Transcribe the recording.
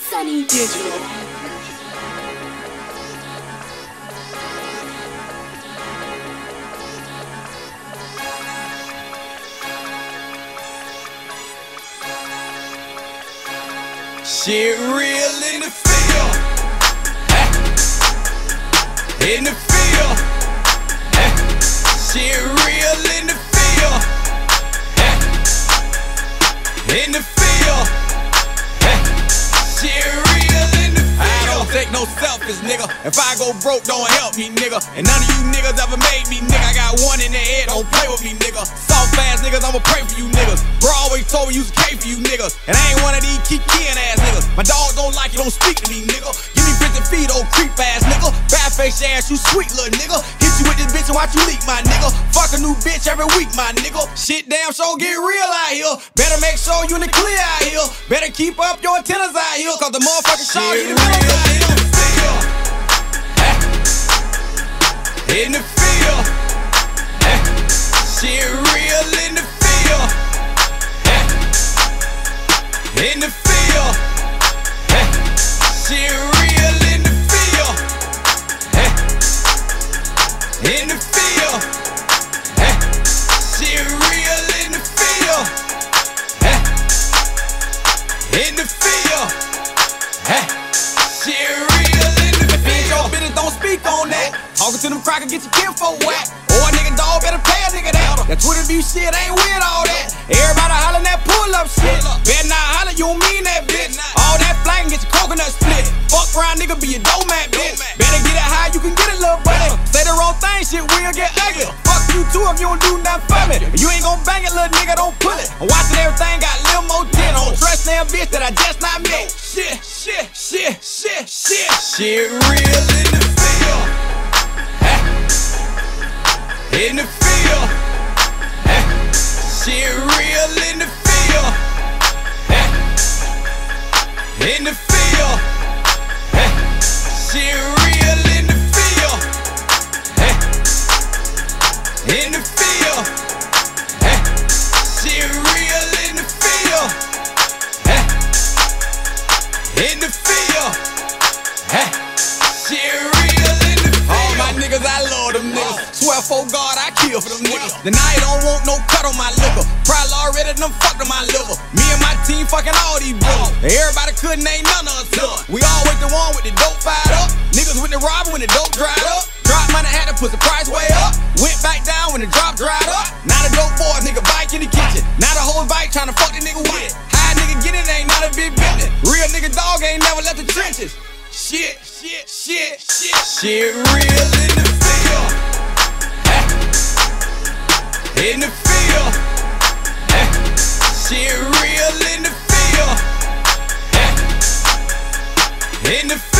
Sunny Digital. Shit real in the field, in the field. Shit real in the field, in the field. Shit real in the field. I don't take no selfies, nigga. If I go broke, don't help me, nigga. And none of you niggas ever made me, nigga. I got one in the head, don't play with me, nigga. Soft ass niggas, I'ma pray for you niggas. Bro always told me use a K for you niggas. And I ain't one of these keep keying ass niggas. My dog don't like you, don't speak to me, nigga. Give me 50 feet, old creep ass nigga. Bareface ass, you sweet little nigga. Hit you with this bitch and watch you leak, my nigga. Fuck a new bitch every week, my nigga. Shit damn sure get real out here. Better make sure you in the clear out here. Better keep up your antennas out here, cause the motherfucking shot get real out here. In the field, shit real in the field, in the field, shit real in the field, in the field, shit real in the field, in the field, shit real in the field. Bitch, your business, don't speak on that. Talking to them crackers, get your kinfolk whack. Or a nigga dog better pay a nigga that. That Twitter view shit ain't with all that. Everybody hollering that pull up shit. Better not holler, you don't mean that bitch. All that flag and get your coconut split. Fuck around nigga, be a doormat bitch. Better get it high, you can get it, little buddy. Say the wrong thing, shit will get ugly. Fuck you too if you don't do nothing for me. If you ain't gon' bang it, little nigga, don't pull it. I'm watching everything, got a little more tin on. Dress damn bitch that I just not met. Shit real in the field. In the field, shit real in the field, in the field, shit real in the field, in the field, shit real in the field, in the field, shit real in the field. All my niggas, I love them niggas. Swear for God, I kill for them niggas. Then I don't want no cut on my liquor. Probably already done fucked on my liver. Me and my team fucking all these brothers. Everybody couldn't name none of us done. We always the one with the dope fired up. Niggas with the robber when the dope dried up. Drop money, had to put the price way up. Went back down when the drop dried up. Now the dope boys, nigga, bike in the kitchen. Now the whole bike trying to fuck the nigga with it. How a nigga get it ain't not a big business. Real nigga dog ain't never left the trenches. Shit real in the field. In the field, shit real in the field, in the field.